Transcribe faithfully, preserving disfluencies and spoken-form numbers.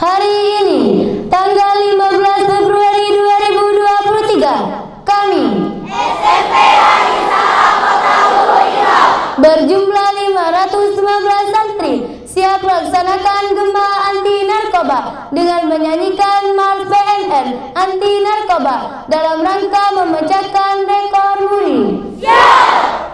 Hari ini, tanggal lima belas Februari dua ribu dua puluh tiga, kami S M P Anissa Kota Hulu Irau berjumlah lima ratus lima belas santri siap laksanakan gempa anti narkoba dengan menyanyikan Mars B N N anti narkoba dalam rangka memecahkan rekor muri. Siap!